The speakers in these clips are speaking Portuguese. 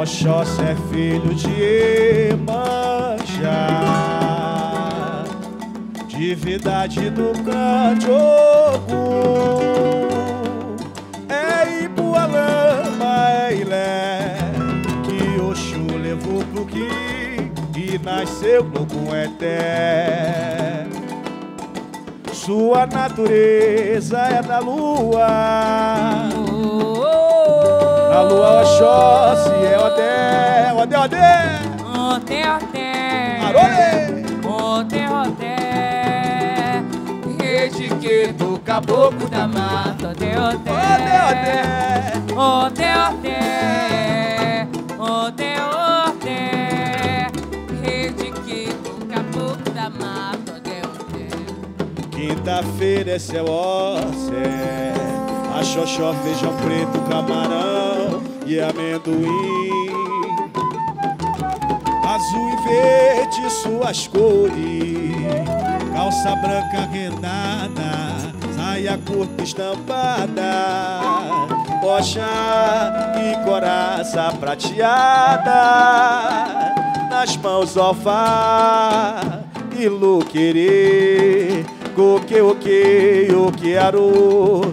Oxóssi é filho de Iemanjá, divindade do grande Ogum. É Ipualama, é Ilé, que Oxum levou pro Ki e nasceu no Ogueté. Sua natureza é da lua, a lua Oxóssi é Odé, Odé, Odé, Odé, Odé, Arolê, Odé, Odé, rede que do caboclo da mata, Odé, Odé, Odé, Odé, Odé, Odé, Odé, rede que do caboclo da mata, Odé, Odé. Quinta-feira é céu óssé, a xoxó, feijão preto, camarão e amendoim. Azul e verde suas cores, calça branca rendada, saia curta estampada, bocha e coraça prateada, nas mãos alfá e luquerê, coque, oque, oquearu,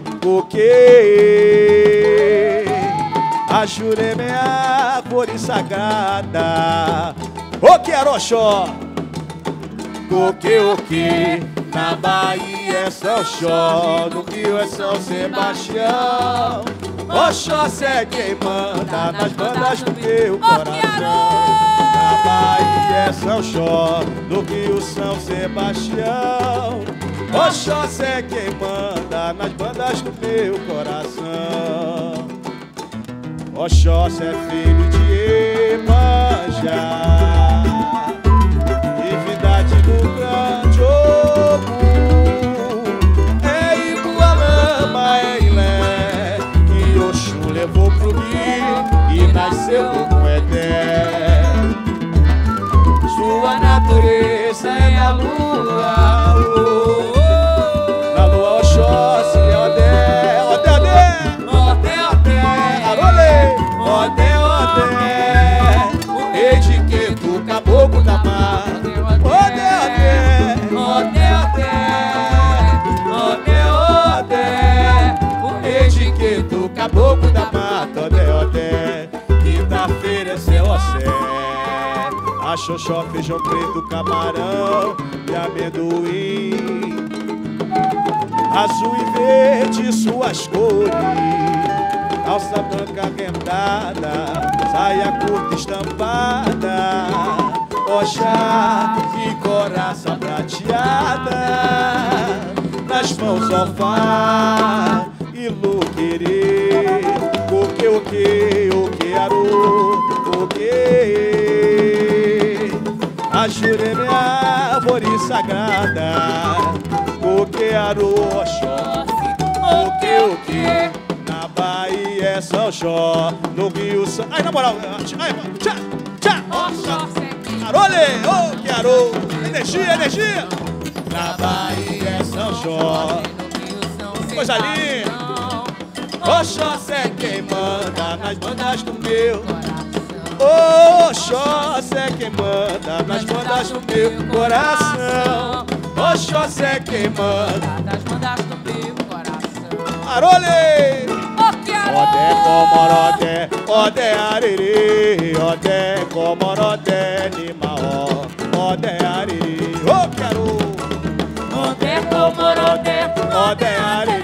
coque. A Jurema é a árvore sagrada, oquearu, Oxó, coque, oque. Na Bahia é São Xó, no Rio é São Sebastião. Oxóssi é quem manda nas bandas do meu coração. Na Bahia é São Xó, no Rio São Sebastião. Oxóssi é quem manda nas bandas do meu coração. Oxóssi é filho de Iemanjá, divindade do grande Ogum. É Ipualama, é Ilé, que Oxum levou pro Rio e nasceu no Ogueté. Sua natureza é a lua, na lua Oxóssi é Odé, Odé, Odé, Odé, Odé, Arolê, Odé, Odé, o rei de Queto, caboclo da mata. Odé, Odé, Odé, Odé, Odé, o rei de Queto, caboclo da mata. Odé, Odé, quinta-feira é céu óssé, a xoxó, feijão preto, camarão e amendoim. Azul e verde suas cores, calça branca rendada, saia curta estampada, bocha e coraça prateada, nas mãos alfá e luquerê, coque, oque, oquearu, coque. A Jurema é a árvore sagrada, coquearu, Oxóssi, coque, oque. Na Bahia é São Xó, no Rio São... Ai, na moral, ai, tchá, tchá, Oxóssi, Arolê, oquearu, energia, energia. Na Bahia é São Xó, coisa linda. Oxóssi é quem manda nas bandas do meu Oxóssi é quem manda nas bandas do meu coração. Oxóssi é quem manda nas bandas do meu coração. Arolê, Oquearu, Odé, Comorodé, Odé, Ariri, Odé, Comorodé, Nimaó, Odé, Ariri, Oquearu, Odé, Comorodé, Odé, Ariri.